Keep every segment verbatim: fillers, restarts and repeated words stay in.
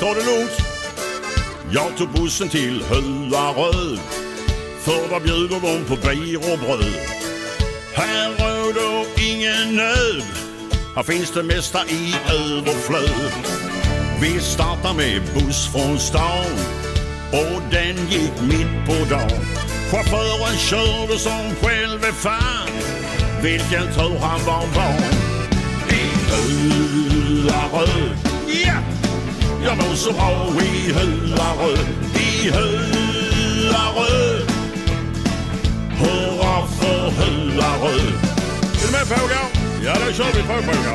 Ta det lugnt. Jag tog bussen till Hölarö, för där bjuder de på bier och bröd. Här råder ingen nöd, här finns det mesta i överflöd. Vi startar med buss från stan och den gick mitt på dagen. Chauffören körde som själv är fan, vilken tur han var van. I Hölarö, ja, jag mår så bra i Hölarö. I Hölarö, hurra för Hölarö. Är du med fågar? Ja, då kör vi på fågar.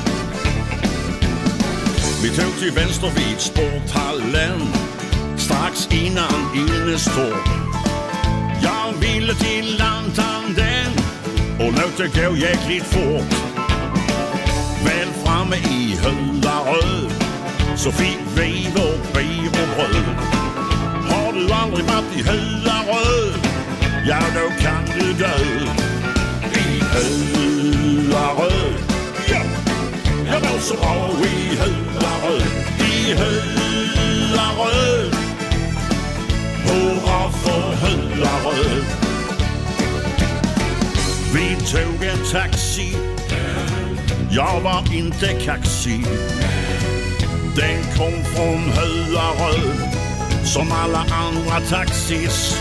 Vi tog till vänster vid sporthallen, strax innan Innestorp. Jag ville till Lantanden och låt det gå jäkligt fort. Väl framme i Hölarö så fick vi vårt bier och bröd. Har du aldrig varit i Hölarö, ja då kan du dö. I Hölarö, ja, jag mår så bra i Hölarö. I Hölarö, hurra för Hölarö. Vi tog en taxi, jag var inte kaxig. Den kom från Hölarö som alla andra taxis.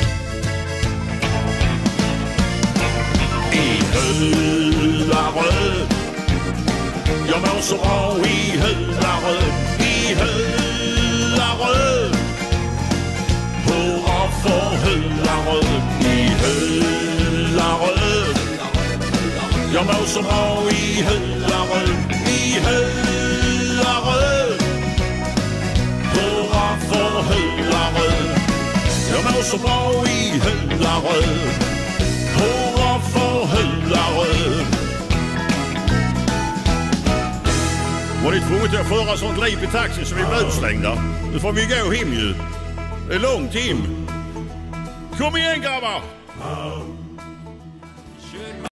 I Hölarö, jag mår så bra i Hölarö. I Hölarö, hurra för Hölarö. I Hölarö, jag mår så bra i Hölarö. I Hölarö, hurra för Hölarö. Jag mår så bra i Hölarö. Hurra för Hölarö. Var det tvunget att föra sånt liv i taxi så vi blev utslängda? Nu får vi gå hem ju. Det är långt hem. Kom igen grabbar!